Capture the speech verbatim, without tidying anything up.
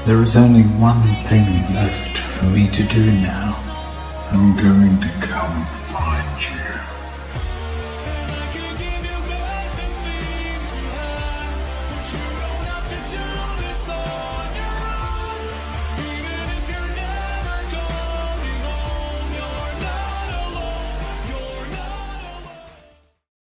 There is only one thing left for me to do now. I'm going to come find you.